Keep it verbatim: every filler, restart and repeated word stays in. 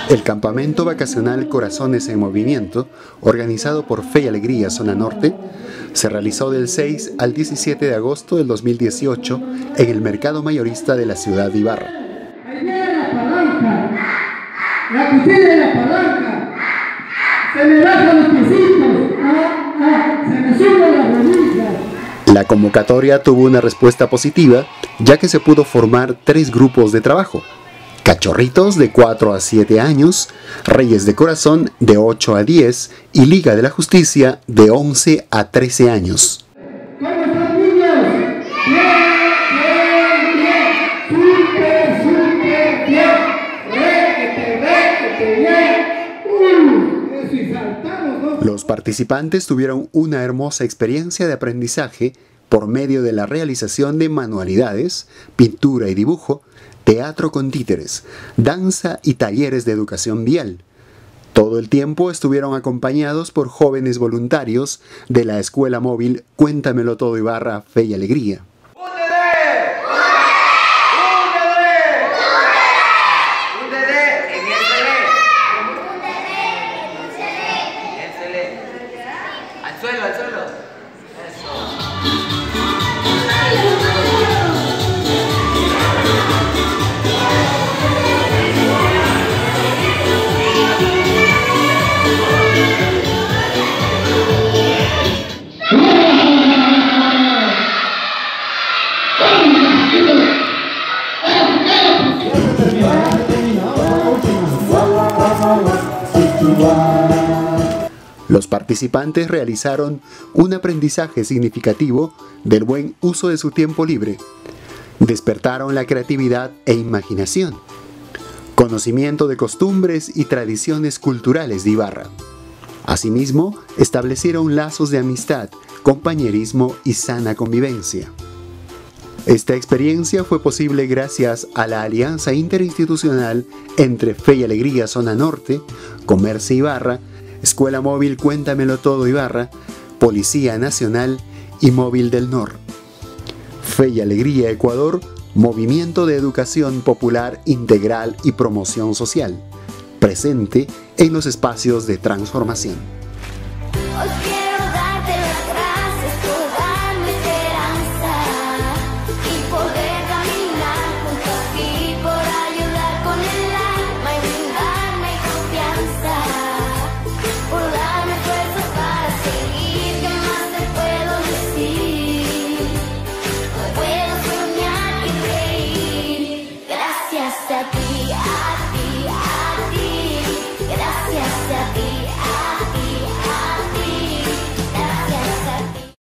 El campamento vacacional Corazones en Movimiento, organizado por Fe y Alegría Zona Norte, se realizó del seis al diecisiete de agosto del dos mil dieciocho en el mercado mayorista de la ciudad de Ibarra. La idea de la palanca, la cuchilla de la palanca, se me bajan los piecitos, ah, ah, se me suben las rodillas. La convocatoria tuvo una respuesta positiva, ya que se pudo formar tres grupos de trabajo: Cachorritos de cuatro a siete años, Reyes de Corazón de ocho a diez y Liga de la Justicia de once a trece años. ¿Cómo están, niños? Bien, bien, bien, súper, súper bien, requete, requete, bien, uy, eso y saltamos, ¿no? Los participantes tuvieron una hermosa experiencia de aprendizaje por medio de la realización de manualidades, pintura y dibujo, teatro con títeres, danza y talleres de educación vial. Todo el tiempo estuvieron acompañados por jóvenes voluntarios de la Escuela Móvil Cuéntamelo Todo Ibarra, Fe y Alegría. Al suelo, al suelo. Eso. Los participantes realizaron un aprendizaje significativo del buen uso de su tiempo libre. Despertaron la creatividad e imaginación, conocimiento de costumbres y tradiciones culturales de Ibarra. Asimismo, establecieron lazos de amistad, compañerismo y sana convivencia. Esta experiencia fue posible gracias a la alianza interinstitucional entre Fe y Alegría Zona Norte, Comercio Ibarra, Escuela Móvil Cuéntamelo Todo Ibarra, Policía Nacional y Móvil del Nor. Fe y Alegría Ecuador, Movimiento de Educación Popular Integral y Promoción Social, presente en los espacios de transformación. Okay.